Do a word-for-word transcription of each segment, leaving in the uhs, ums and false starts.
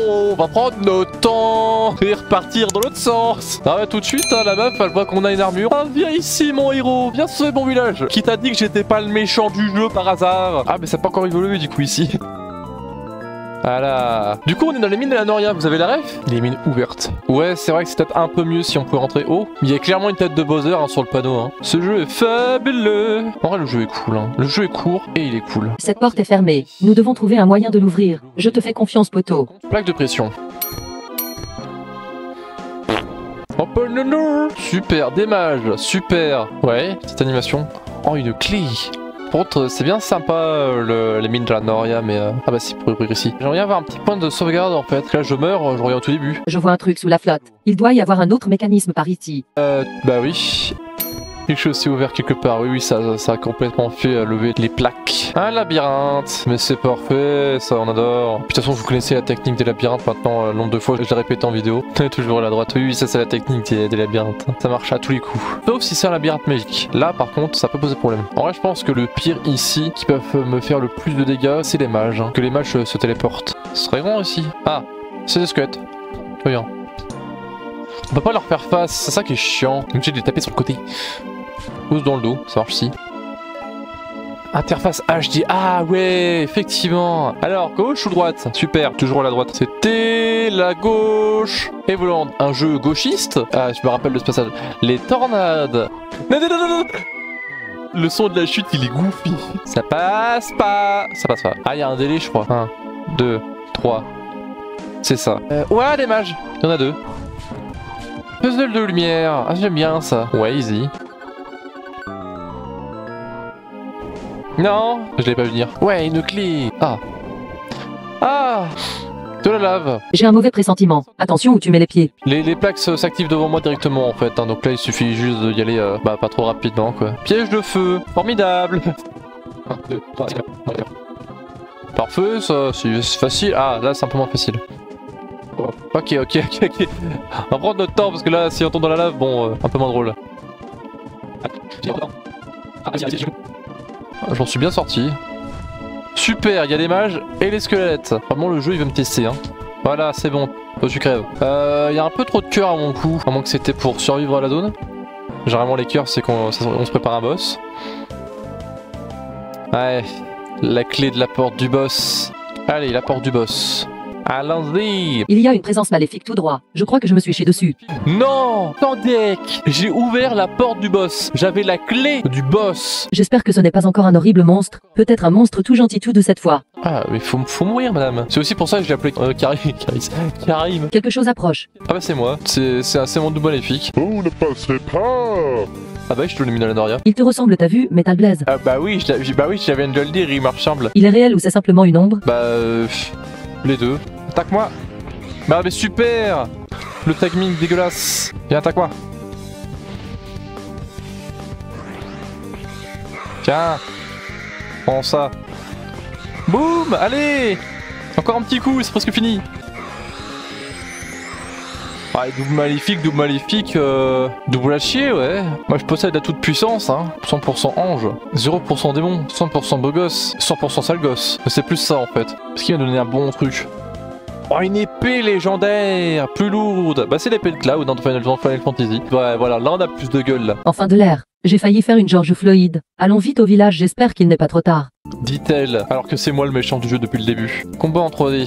on va prendre notre temps et repartir dans l'autre sens. Ah ouais, tout de suite, hein, la meuf, elle voit qu'on a une armure. Ah, viens ici, mon héros, viens sauver mon village. Qui t'a dit que j'étais pas le méchant du jeu par hasard? Ah, mais ça n'a pas encore évolué du coup ici. Voilà. Du coup, on est dans les mines de la Noria, vous avez la ref? Les mines ouvertes. Ouais, c'est vrai que c'est peut-être un peu mieux si on peut rentrer haut. Il y a clairement une tête de Bowser hein, sur le panneau. Hein. Ce jeu est fabuleux. En vrai, le jeu est cool. Hein. Le jeu est court et il est cool. Cette porte est fermée. Nous devons trouver un moyen de l'ouvrir. Je te fais confiance, poteau. Plaque de pression. Open the door. Super, des mages. Super. Ouais, petite animation. Oh, une clé. Par contre, c'est bien sympa euh, le, les mines de la Noria, mais... Euh... Ah bah si, pour ouvrir ici. J'aimerais bien avoir un petit point de sauvegarde en fait. Là, je meurs, je reviens au tout début. Je vois un truc sous la flotte. Il doit y avoir un autre mécanisme par ici. Euh... Bah oui. Quelque chose s'est ouvert quelque part. Oui, oui, ça, ça a complètement fait euh, lever les plaques. Un labyrinthe. Mais c'est parfait, ça, on adore. De toute façon, vous connaissez la technique des labyrinthes maintenant, euh, nombre de fois, je l'ai répété en vidéo. Toujours à la droite. Oui, oui, ça, c'est la technique des, des labyrinthes. Ça marche à tous les coups. Sauf si c'est un labyrinthe magique. Là, par contre, ça peut poser problème. En vrai, je pense que le pire ici, qui peuvent me faire le plus de dégâts, c'est les mages. Hein. Que les mages euh, se téléportent. Ce serait grand ici. Ah, c'est des squelettes. Voyons. On peut pas leur faire face, c'est ça qui est chiant. Donc j'ai de les taper sur le côté. Pouce dans le dos, ça marche si. Interface H D, ah ouais, effectivement. Alors, gauche ou droite? Super, toujours à la droite. C'était la gauche. Et volant, un jeu gauchiste. Ah, je me rappelle de ce passage. Les tornades. Non, non, non, non, non. Le son de la chute, il est goofy. Ça passe pas. Ça passe pas. Ah, il y a un délai, je crois. un, deux, trois. C'est ça. Euh, ouais, des mages. Il y en a deux. Puzzle de lumière. Ah, j'aime bien ça. Ouais, easy. Non, je l'ai pas vu venir. Ouais, une clé. Ah. Ah. De la lave. J'ai un mauvais pressentiment. Attention où tu mets les pieds. Les, les plaques s'activent devant moi directement en fait. Hein, donc là, il suffit juste d'y aller euh, bah, pas trop rapidement quoi. Piège de feu. Formidable. un, deux, trois, quatre, parfait, ça, c'est facile. Ah, là, c'est un peu moins facile. Ok, ok, ok, ok. On va prendre notre temps parce que là, si on tombe dans la lave, bon, euh, un peu moins drôle. J'en suis bien sorti. Super, il y a les mages et les squelettes. Vraiment, le jeu, il veut me tester. Hein. Voilà, c'est bon. Oh, tu crèves. Euh, il y a un peu trop de cœur à mon coup. À moins que c'était pour survivre à la zone. Généralement, les cœurs, c'est qu'on on se prépare un boss. Ouais, la clé de la porte du boss. Allez, la porte du boss. Allons-y. Il y a une présence maléfique tout droit. Je crois que je me suis chié dessus. Non, Tandek, j'ai ouvert la porte du boss. J'avais la clé du boss. J'espère que ce n'est pas encore un horrible monstre. Peut-être un monstre tout gentil tout de cette fois. Ah, mais faut, faut mourir, madame. C'est aussi pour ça que je l'ai appelé euh, Karim. Karim. Quelque chose approche. Ah bah c'est moi. C'est mon double maléfique. Vous ne passerez pas. Ah bah je te l'ai mis dans la Noria. Il te ressemble, t'as vu, Metal Blaze? Ah bah oui, je, bah oui, j'avais de le dire, il me ressemble. Il est réel ou c'est simplement une ombre? Bah euh, les deux. Attaque-moi. Bah mais super. Le timing dégueulasse. Viens, attaque-moi. Tiens. Prends ça. Boum. Allez. Encore un petit coup, c'est presque fini. Ah, double maléfique, double maléfique, euh, double à chier, ouais. Moi je possède la toute puissance, hein. cent pour cent ange, zéro pour cent démon, cent pour cent beau gosse, cent pour cent sale gosse. C'est plus ça en fait. Parce qu'il m'a donné un bon truc. Oh, une épée légendaire, plus lourde. Bah c'est l'épée de Cloud dans Final Fantasy. Ouais, voilà, là on a plus de gueule là. Enfin de l'air. J'ai failli faire une George Floyd. Allons vite au village, j'espère qu'il n'est pas trop tard. Dit-elle, alors que c'est moi le méchant du jeu depuis le début. Combat en trois D.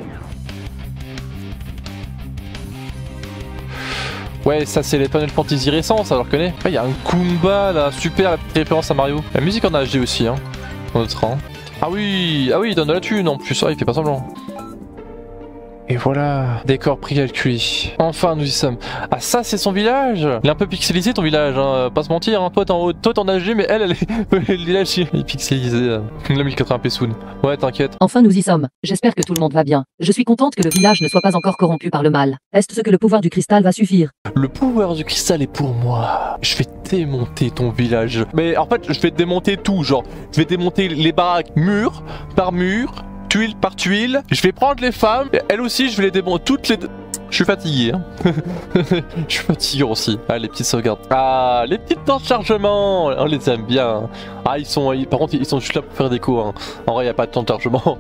Ouais, ça c'est les Final Fantasy récents, ça je le reconnais. Il y a un Kumba là, super, la petite référence à Mario. La musique en H D aussi, hein, dans notre rang. Ah oui, ah oui, il donne de la thune en plus, ça, il fait pas semblant. Et voilà, décor précalculé. Enfin, nous y sommes. Ah, ça, c'est son village. Il est un peu pixelisé ton village, hein. Pas se mentir. Hein. Toi, t'es en haut, toi, t'es en H D, mais elle, elle est. Le village, il est pixelisé. Là. La mille quatre-vingts p soon. Ouais, t'inquiète. Enfin, nous y sommes. J'espère que tout le monde va bien. Je suis contente que le village ne soit pas encore corrompu par le mal. Est-ce que le pouvoir du cristal va suffire? Le pouvoir du cristal est pour moi. Je vais démonter ton village. Mais en fait, je vais démonter tout. Genre, je vais démonter les baraques mur par mur. Tuile par tuile, je vais prendre les femmes, elles aussi je vais les démonter, toutes les... Je suis fatigué. Hein. Je suis fatigué aussi. Ah, les petites sauvegardes. Ah, les petites temps de chargement. On les aime bien. Ah, ils sont. Ils, par contre, ils sont juste là pour faire des coups. Hein. En vrai, il n'y a pas de temps de chargement.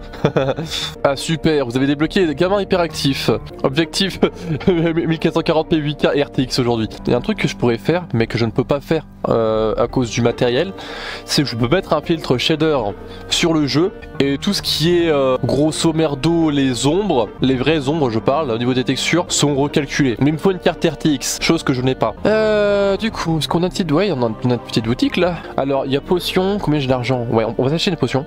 Ah, super. Vous avez débloqué des gamins hyperactifs. Objectif mille quatre cent quarante p huit K R T X aujourd'hui. Il y a un truc que je pourrais faire, mais que je ne peux pas faire euh, à cause du matériel. C'est que je peux mettre un filtre shader sur le jeu. Et tout ce qui est euh, grosso merdo, les ombres, les vraies ombres, je parle, au niveau des textures, sont recalculées. Mais il me faut une carte R T X, chose que je n'ai pas. Euh, du coup, est-ce qu'on a une petite... Ouais, on a une petite boutique là. Alors, il y a potion, combien j'ai d'argent? Ouais, on, on va acheter une potion.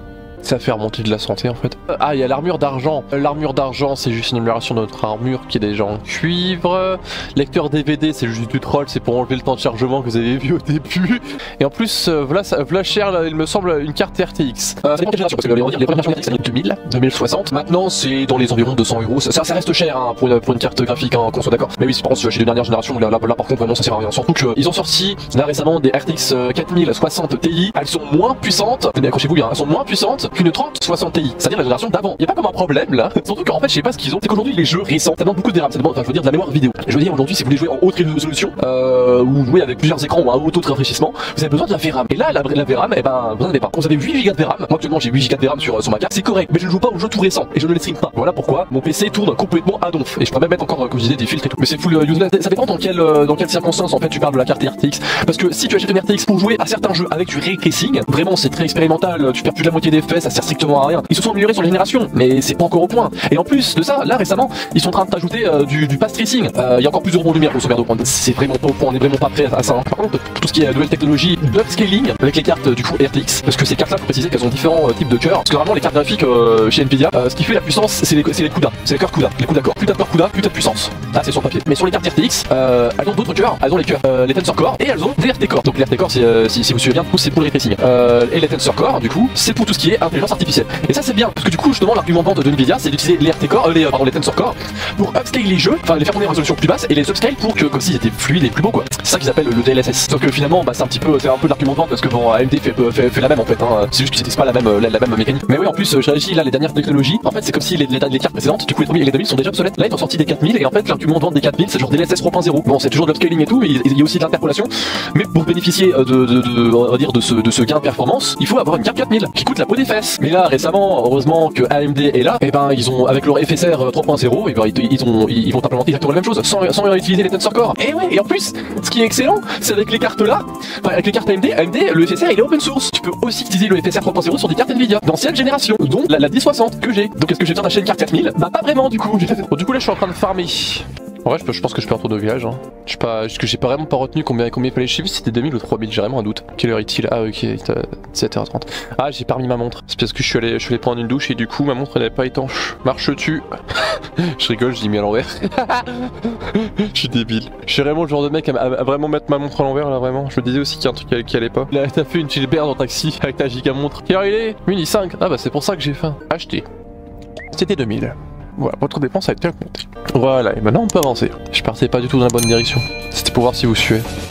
Ça fait remonter de la santé en fait. Ah, il y a l'armure d'argent. L'armure d'argent, c'est juste une amélioration de notre armure qui est déjà en cuivre. Lecteur D V D, c'est juste du troll, c'est pour enlever le temps de chargement que vous avez vu au début. Et en plus, euh, voilà, ça, voilà cher, là, il me semble, une carte R T X. Euh, ça dépend de quelle génération, parce que les, les premières versions R T X, c'est deux mille, deux mille soixante. Maintenant, c'est dans les environs de deux cents euros. Ça, ça reste cher hein, pour, une, pour une carte graphique, hein, qu'on soit d'accord. Mais oui, c'est par contre, chez les dernières générations, là, là, là par contre, vraiment, ça sert à rien. Surtout qu'ils ont sorti, là récemment, des R T X quatre mille soixante Ti. Elles sont moins puissantes, mais accrochez-vous bien, elles sont moins puissantes qu'une trente soixante Ti, c'est-à-dire la génération d'avant. Il y a pas comme un problème là. Surtout qu'en fait, je sais pas ce qu'ils ont. C'est qu'aujourd'hui les jeux récents, ça demande beaucoup de RAM, ça demande, enfin, je veux dire de la mémoire vidéo. Je veux dire aujourd'hui, si vous voulez jouer en haute résolution euh, ou jouer avec plusieurs écrans ou un haut taux de rafraîchissement, vous avez besoin de la V RAM. Et là, la, la V RAM, eh ben, vous en avez pas. Vous avez huit giga de V RAM. Moi actuellement, j'ai huit giga de V RAM sur, sur ma carte. C'est correct, mais je ne joue pas aux jeux tout récents et je ne les stream pas. Voilà pourquoi mon P C tourne complètement à donf. Et je pourrais même mettre encore, comme je disais, des filtres et tout. Mais c'est full uh, useless. Ça dépend dans quelle euh, dans quelles circonstances en fait tu parles de la carte R T X. Parce que si tu achètes une R T X pour jouer à certains jeux avec du ray tracing, vraiment c'est très expérimental. Tu perds plus de la moitié des faits, ça sert strictement à rien. Ils se sont améliorés sur les générations, mais c'est pas encore au point. Et en plus de ça, là récemment, ils sont en train de t'ajouter euh, du, du pass tracing. Il euh, y a encore plus de rebonds de lumière, grosso merdo. C'est vraiment pas au point, on est vraiment pas prêt à ça. Hein. Par contre, tout ce qui est nouvelle technologie d'upscaling avec les cartes du coup R T X, parce que ces cartes-là, faut préciser qu'elles ont différents euh, types de cœurs. Parce que vraiment les cartes graphiques euh, chez Nvidia, euh, ce qui fait la puissance, c'est les, les CUDA, c'est les cœurs CUDA, les CUDA core. Plus t'as de cœurs CUDA, plus t'as de puissance. Là, c'est sur le papier. Mais sur les cartes R T X, euh, elles ont d'autres cœurs. Elles ont les cœurs, euh, les Tensor Core, et elles ont des R T Core. Donc les R T Core, euh, si, si vous suivez bien, du coup, c'est pour les ray tracing. Euh, et les Tensor Core, du coup, c'est pour tout ce qui est intelligence artificielle. Et ça, c'est bien, parce que du coup, justement, l'argument de vente de Nvidia, c'est d'utiliser les R T Core, euh, les, pardon, les Tensor Core, pour upscale les jeux, enfin les faire tourner en résolution plus basse, et les upscale pour que, comme s'ils étaient fluides et plus beaux, quoi. C'est ça qu'ils appellent le D L S S. Sauf que finalement, bah, c'est un petit peu, c'est un peu l'argument de vente, parce que bon, A M D fait, fait, fait la même en fait. Hein. C'est juste qu'ils n'utilisent pas la même, la, la même mécanique. Mais oui, en plus, je réagis là, les dernières technologies. En fait, c'est comme si les, les, les cartes précédentes, du coup, les premiers et les deux mille sont déjà obsolètes. Là, ils ont sorti des quatre mille, et en fait, l'argument de vente des quatre mille, c'est genre D L S S trois point zéro. Bon, c'est toujours de l'upscaling et tout, mais il y a aussi de l'interpolation. Mais pour bénéficier de, de, de, on va dire, de ce, de ce gain de performance, il faut avoir une carte quatre mille qui coûte la peau des fesses. Mais là, récemment, heureusement que A M D est là, et ben, ils ont, avec leur F S R trois point zéro, et ben, ils, ils, ont, ils vont implémenter exactement la même chose, sans, sans utiliser les Tensor Core. Et ouais, et en plus, ce qui est excellent, c'est avec les cartes là, enfin, avec les cartes A M D, A M D, le F S R il est open source. Tu peux aussi utiliser le F S R trois point zéro sur des cartes Nvidia d'ancienne génération, dont la, la dix soixante que j'ai. Donc est-ce que j'ai besoin d'acheter une carte quatre mille? Bah pas vraiment du coup. Bon, du coup là je suis en train de farmer. En vrai je, peux, je pense que je peux retourner au village. Hein. Je sais pas, juste que j'ai pas vraiment pas retenu combien combien il fallait. Je sais plus si c'était deux mille ou trois mille, j'ai vraiment un doute. Quelle heure est-il? Ah ok, dix-sept heures trente. Ah j'ai pas remis ma montre. C'est parce que je suis allé je suis allé prendre une douche et du coup ma montre n'avait pas étanche. Marche-tu? Je rigole, je l'ai mis à l'envers. Je suis débile. Je suis vraiment le genre de mec à, à, à vraiment mettre ma montre à l'envers là vraiment. Je me disais aussi qu'il y a un truc qui, qui allait pas. Là t'as fait une Gilbert dans taxi avec ta giga montre. Quelle heure il est? Midi cinq. Ah bah c'est pour ça que j'ai faim. Acheter. C'était deux mille. Voilà, votre dépense a été comptée. Voilà, et maintenant on peut avancer. Je partais pas du tout dans la bonne direction. C'était pour voir si vous suivez.